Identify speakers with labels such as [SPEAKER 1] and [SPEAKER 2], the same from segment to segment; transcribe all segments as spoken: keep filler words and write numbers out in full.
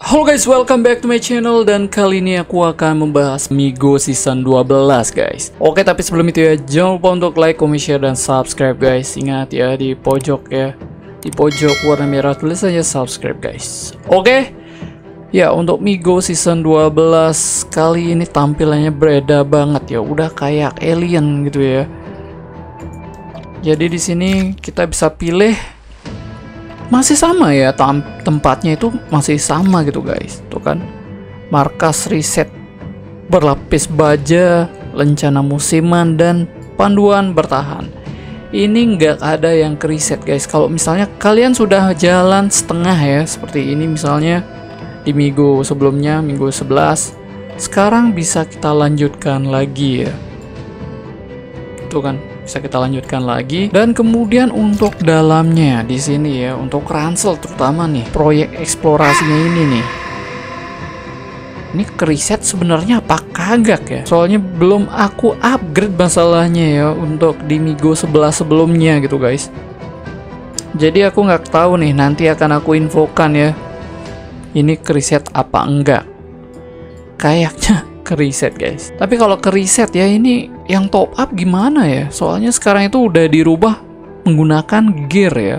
[SPEAKER 1] Halo guys, welcome back to my channel. Dan kali ini aku akan membahas Migo Season dua belas guys. Oke, tapi sebelum itu ya, jangan lupa untuk like, comment, share, dan subscribe guys. Ingat ya, di pojok ya, di pojok warna merah tulis aja subscribe guys. Oke. Ya, untuk Migo Season dua belas kali ini tampilannya berbeda banget ya. Udah kayak alien gitu ya. Jadi di sini kita bisa pilih, masih sama ya, tem tempatnya itu masih sama gitu guys. Tuh kan, markas riset berlapis baja, lencana musiman, dan panduan bertahan. Ini nggak ada yang ke reset guys. Kalau misalnya kalian sudah jalan setengah ya, seperti ini misalnya di Migo sebelumnya, Migo sebelas, sekarang bisa kita lanjutkan lagi ya. Tuh kan, bisa kita lanjutkan lagi. Dan kemudian untuk dalamnya di sini ya, untuk ransel terutama nih, proyek eksplorasinya ini nih, ini ke reset sebenarnya apa kagak ya? Soalnya belum aku upgrade masalahnya ya untuk di Migo sebelas sebelumnya gitu guys. Jadi aku nggak tahu nih, nanti akan aku infokan ya, ini ke reset apa enggak. Kayaknya ke reset guys. Tapi kalau ke reset ya, ini yang top up gimana ya? Soalnya sekarang itu udah dirubah menggunakan gear ya.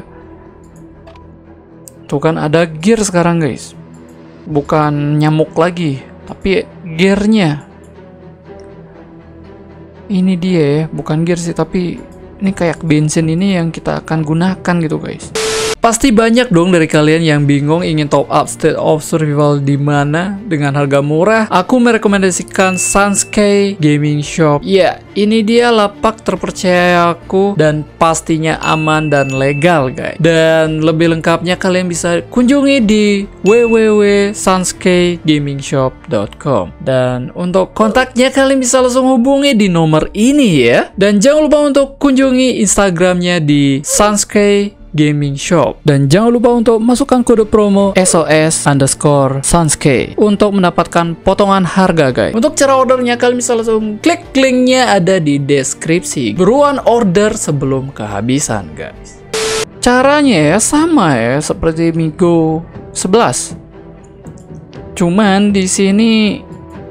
[SPEAKER 1] Tuh kan, ada gear sekarang guys. Bukan nyamuk lagi, tapi gearnya. Ini dia ya, bukan gear sih, tapi ini kayak bensin ini yang kita akan gunakan gitu guys. Pasti banyak dong dari kalian yang bingung ingin top up State of Survival di mana dengan harga murah. Aku merekomendasikan Sunscape Gaming Shop. Ya, ini dia lapak terpercaya aku dan pastinya aman dan legal guys. Dan lebih lengkapnya kalian bisa kunjungi di w w w titik sunscape gaming shop dot com. Dan untuk kontaknya kalian bisa langsung hubungi di nomor ini ya. Dan jangan lupa untuk kunjungi Instagramnya di Sunscape Gaming Shop. Dan jangan lupa untuk masukkan kode promo S O S underscore Sunscape untuk mendapatkan potongan harga guys. Untuk cara ordernya kalian bisa langsung klik linknya ada di deskripsi. Buruan order sebelum kehabisan guys. Caranya ya sama ya seperti Migo sebelas. Cuman di sini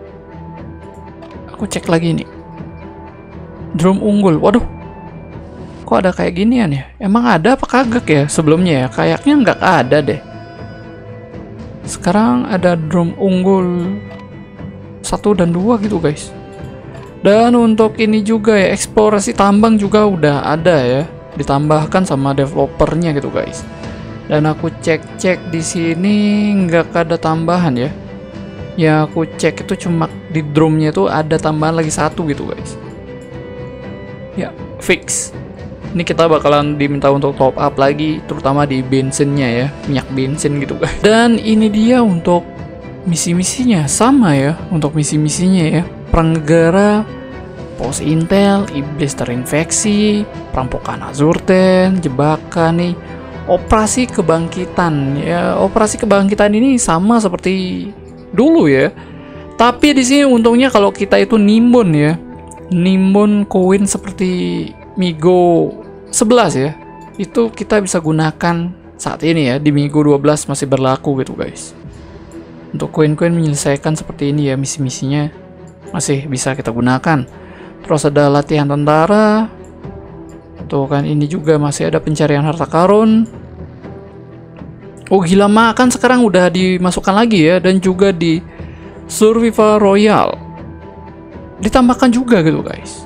[SPEAKER 1] aku cek lagi nih. Drum unggul. Waduh, kok ada kayak ginian ya? Emang ada apa kagak ya sebelumnya ya? Kayaknya nggak ada deh. Sekarang ada drum unggul satu dan dua gitu guys. Dan untuk ini juga ya, eksplorasi tambang juga udah ada ya, ditambahkan sama developernya gitu guys. Dan aku cek-cek di sini nggak ada tambahan ya. Ya aku cek itu cuma di drumnya itu ada tambahan lagi satu gitu guys. Ya fix. Ini kita bakalan diminta untuk top up lagi, terutama di bensinnya ya, minyak bensin gitu guys. Dan ini dia untuk misi-misinya, sama ya untuk misi-misinya ya. Perang negara, pos intel, iblis terinfeksi, perampokan Azurten, jebakan nih, operasi kebangkitan ya. Operasi kebangkitan ini sama seperti dulu ya. Tapi di sini untungnya kalau kita itu nimbun ya, nimbun koin seperti Migo sebelas ya, itu kita bisa gunakan saat ini ya, di Migo dua belas masih berlaku gitu guys. Untuk koin-koin menyelesaikan seperti ini ya, misi-misinya masih bisa kita gunakan. Terus ada latihan tentara. Tuh kan, ini juga masih ada pencarian harta karun. Oh gila, makan sekarang udah dimasukkan lagi ya. Dan juga di Survival Royal ditambahkan juga gitu guys.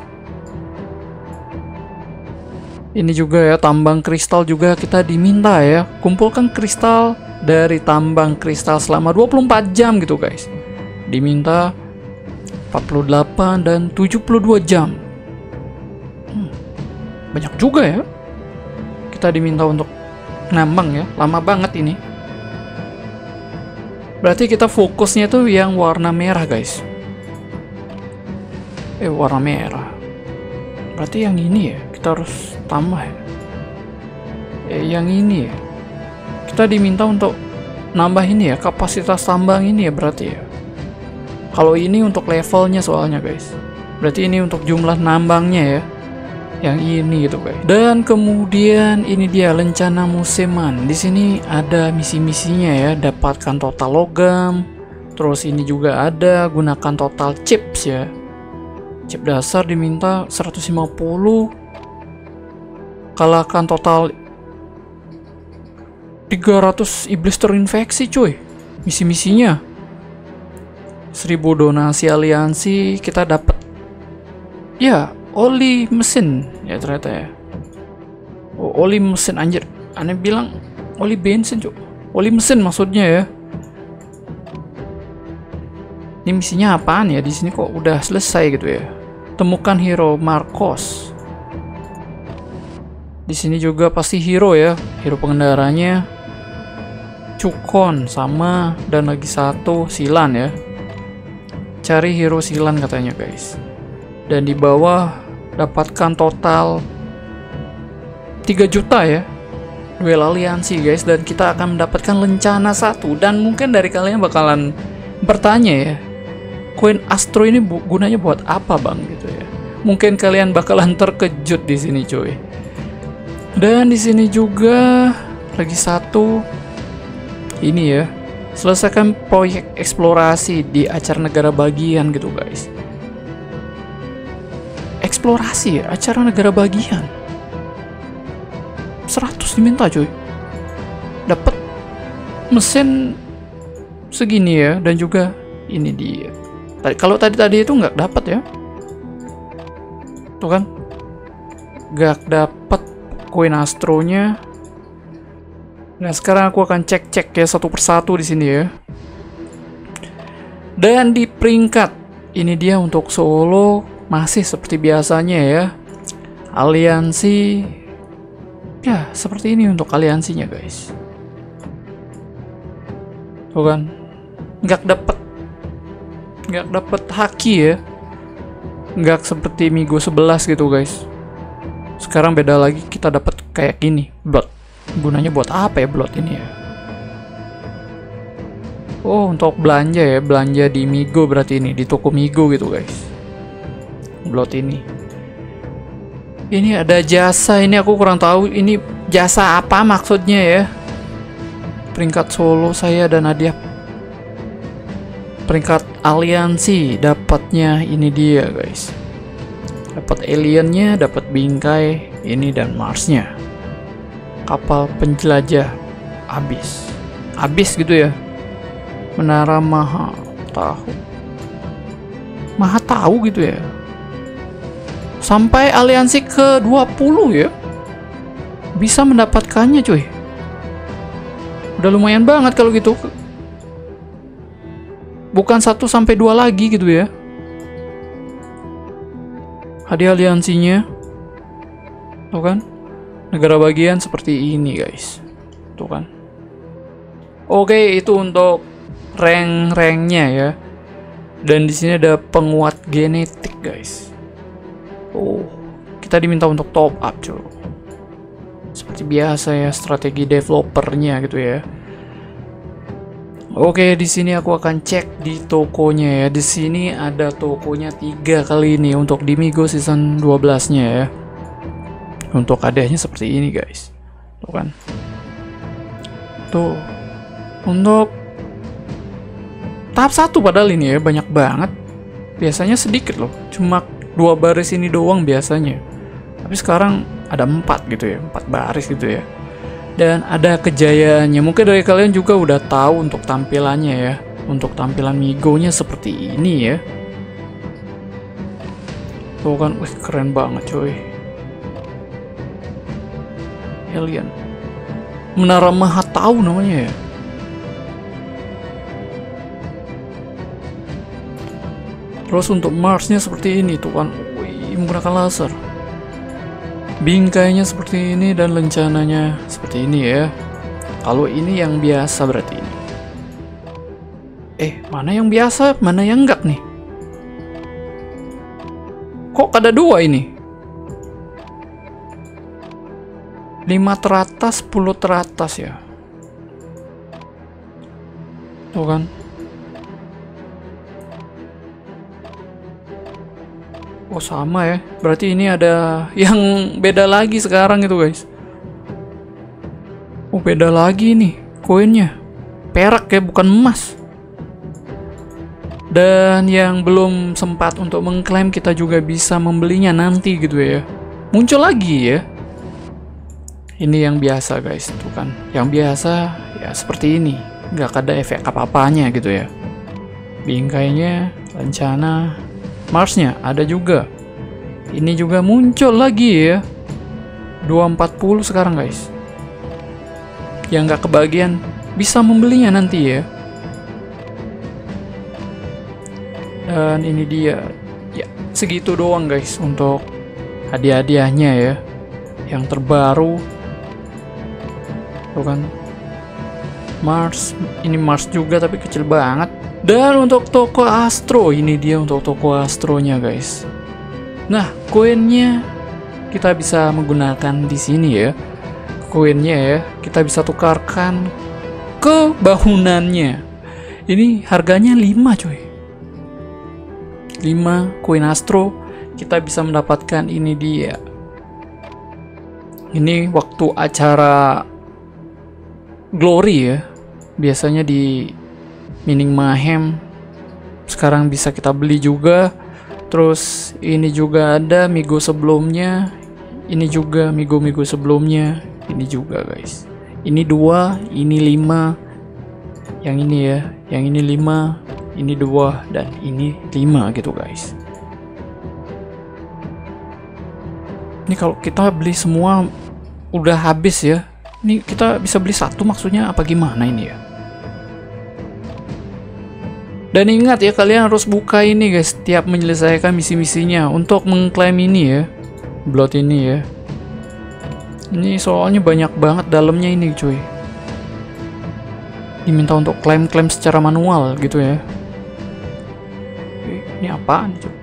[SPEAKER 1] Ini juga ya, tambang kristal juga kita diminta ya. Kumpulkan kristal dari tambang kristal selama dua puluh empat jam gitu guys. Diminta empat puluh delapan dan tujuh puluh dua jam. Hmm, banyak juga ya. Kita diminta untuk nambang ya. Lama banget ini. Berarti kita fokusnya tuh yang warna merah guys. Eh warna merah. Berarti yang ini ya, kita harus tambah ya. Eh, yang ini ya, kita diminta untuk nambah ini ya, kapasitas tambang ini ya berarti ya. Kalau ini untuk levelnya soalnya guys. Berarti ini untuk jumlah nambangnya ya. yang ini gitu guys. Dan kemudian ini dia lencana musiman. Di sini ada misi-misinya ya, dapatkan total logam. Terus ini juga ada gunakan total chips ya. Chip dasar diminta seratus lima puluh. Kalahkan total tiga ratus iblis terinfeksi cuy. Misi-misinya seribu donasi aliansi, kita dapat ya oli mesin ya ternyata ya. Oh, oli mesin anjir. Aneh bilang oli bensin cuy. Oli mesin maksudnya ya. Ini misinya apaan ya? Di sini kok udah selesai gitu ya. Temukan hero Marcos. Di sini juga pasti hero ya. Hero pengendaranya Cukon sama, dan lagi satu Silan ya. Cari hero Silan katanya guys. Dan di bawah dapatkan total tiga juta ya. Duel aliansi guys, dan kita akan mendapatkan lencana satu. Dan mungkin dari kalian bakalan bertanya ya, koin Astro ini bu gunanya buat apa bang gitu ya. Mungkin kalian bakalan terkejut di sini cuy. Dan di sini juga lagi satu ini ya. Selesaikan proyek eksplorasi di acara negara bagian gitu guys. Eksplorasi ya, acara negara bagian. seratus diminta cuy. Dapat mesin segini ya, dan juga ini dia. Tadi kalau tadi tadi itu nggak dapat ya. Tuh kan? Nggak dapat koin astronya. Nah, sekarang aku akan cek-cek ya satu persatu di sini ya. Dan di peringkat ini dia untuk solo masih seperti biasanya ya. Aliansi ya seperti ini untuk aliansinya guys. Tuh kan? Nggak dapat nggak dapat haki ya. Nggak seperti Migo sebelas gitu guys. Sekarang beda lagi, kita dapat kayak gini, blood. Gunanya buat apa ya blood ini ya? Oh, untuk belanja ya, belanja di Migo berarti ini, di toko Migo gitu guys. Blood ini. Ini ada jasa, ini aku kurang tahu ini jasa apa maksudnya ya. Peringkat solo saya dan hadiah peringkat aliansi dapatnya ini dia guys. Dapat aliennya, dapat bingkai ini dan Marsnya. Kapal penjelajah abis. Abis gitu ya. Menara Maha Tahu. Maha Tahu gitu ya. Sampai aliansi ke dua puluh ya. Bisa mendapatkannya cuy. Udah lumayan banget kalau gitu. Bukan satu sampai dua lagi gitu ya. Hadiah aliansinya. Tuh kan? Negara bagian seperti ini guys. Tuh kan. Oke, itu untuk rank-ranknya ya. Dan di sini ada penguat genetik guys. Oh, kita diminta untuk top up cuy. Seperti biasa ya, strategi developernya gitu ya. Oke, di sini aku akan cek di tokonya ya. Di sini ada tokonya tiga kali ini untuk di Migo season dua belas-nya ya. Untuk hadiahnya seperti ini guys. Tuh kan. Tuh. Untuk tahap satu padahal ini ya banyak banget. Biasanya sedikit loh. Cuma dua baris ini doang biasanya. Tapi sekarang ada empat gitu ya. Empat baris gitu ya. Dan ada kejayaannya. Mungkin dari kalian juga udah tahu untuk tampilannya ya. Untuk tampilan Migo-nya seperti ini ya. Tuh kan, wih keren banget coy. Alien. Menara Maha Tahu namanya ya. Terus untuk Mars-nya seperti ini tuh kan. Wih, menggunakan laser. Bingkainya seperti ini dan lencananya seperti ini ya. Kalau ini yang biasa berarti ini. Eh, mana yang biasa, mana yang enggak nih? Kok ada dua ini? lima teratas, sepuluh teratas ya. Tuh kan. Oh sama ya, berarti ini ada yang beda lagi sekarang itu guys. Oh beda lagi nih koinnya, perak ya bukan emas. Dan yang belum sempat untuk mengklaim kita juga bisa membelinya nanti gitu ya. Muncul lagi ya. Ini yang biasa guys, tuh kan. Yang biasa ya seperti ini, nggak ada efek apa-apanya gitu ya. Bingkainya, lencana, Marsnya ada juga. Ini juga muncul lagi ya. dua empat puluh sekarang guys. Yang nggak kebagian bisa membelinya nanti ya. Dan ini dia. Ya, segitu doang guys untuk hadiah-hadiahnya ya. Yang terbaru. Tuh kan. Mars, ini Mars juga tapi kecil banget. Dan untuk toko Astro, ini dia untuk toko Astronya guys. Nah, koinnya kita bisa menggunakan di sini ya. Koinnya ya, kita bisa tukarkan ke bangunannya. Ini harganya lima coy. lima koin Astro, kita bisa mendapatkan ini dia. Ini waktu acara Glory ya. Biasanya di Mining Mayhem. Sekarang bisa kita beli juga. Terus ini juga ada Migo sebelumnya. Ini juga Migo-Migo sebelumnya. Ini juga guys. Ini dua, ini lima. Yang ini ya, yang ini lima, ini dua, dan ini lima gitu guys. Ini kalau kita beli semua udah habis ya. Ini kita bisa beli satu maksudnya apa gimana ini ya? Dan ingat ya, kalian harus buka ini guys setiap menyelesaikan misi-misinya untuk mengklaim ini ya. Blood ini ya. Ini soalnya banyak banget dalamnya ini cuy. Diminta untuk klaim-klaim secara manual gitu ya. Ini apaan cuy?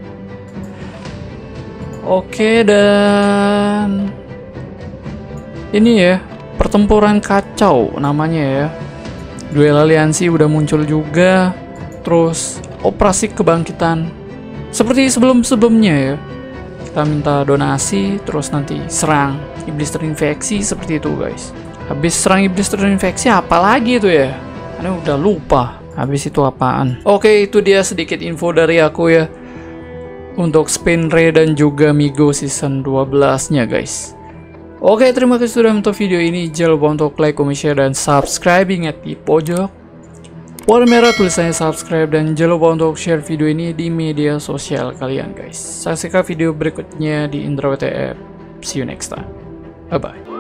[SPEAKER 1] Oke, dan ini ya, pertempuran kacau namanya ya. Duel aliansi udah muncul juga. Terus operasi kebangkitan seperti sebelum-sebelumnya ya. Kita minta donasi, terus nanti serang iblis terinfeksi seperti itu guys. Habis serang iblis terinfeksi apa lagi itu ya? Karena udah lupa habis itu apaan. Oke, itu dia sedikit info dari aku ya untuk Spinray dan juga Migo season dua belas nya guys. Oke, terima kasih sudah menonton video ini. Jangan lupa untuk like, comment, share, dan subscribe. Ingat di pojok warna merah tulisannya subscribe, dan jangan lupa untuk share video ini di media sosial kalian guys. Saksikan video berikutnya di Indra W T F. See you next time. Bye bye.